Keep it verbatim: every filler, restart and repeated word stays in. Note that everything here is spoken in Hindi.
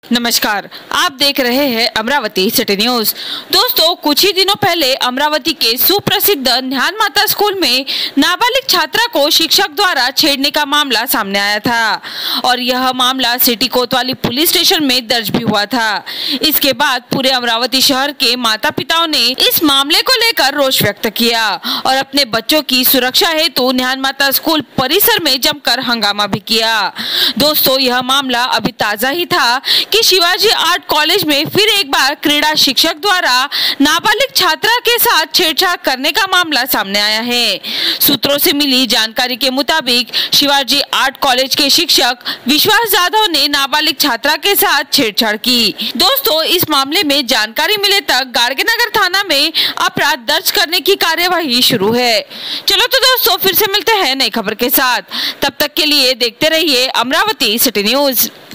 नमस्कार, आप देख रहे हैं अमरावती सिटी न्यूज। दोस्तों, कुछ ही दिनों पहले अमरावती के सुप्रसिद्ध ध्यान माता स्कूल में नाबालिग छात्रा को शिक्षक द्वारा छेड़ने का मामला सामने आया था और यह मामला सिटी कोतवाली पुलिस स्टेशन में दर्ज भी हुआ था। इसके बाद पूरे अमरावती शहर के माता पिताओं ने इस मामले को लेकर रोष व्यक्त किया और अपने बच्चों की सुरक्षा हेतु ध्यान माता स्कूल परिसर में जमकर हंगामा भी किया। दोस्तों, यह मामला अभी ताजा ही था कि शिवाजी आर्ट कॉलेज में फिर एक बार क्रीड़ा शिक्षक द्वारा नाबालिग छात्रा के साथ छेड़छाड़ करने का मामला सामने आया है। सूत्रों से मिली जानकारी के मुताबिक शिवाजी आर्ट कॉलेज के शिक्षक विश्वास जाधव ने नाबालिग छात्रा के साथ छेड़छाड़ की। दोस्तों, इस मामले में जानकारी मिले तक गाड़गेनगर थाना में अपराध दर्ज करने की कार्यवाही शुरू है। चलो तो दोस्तों, फिर से मिलते हैं नई खबर के साथ। तब तक के लिए देखते रहिए अमरावती सिटी न्यूज।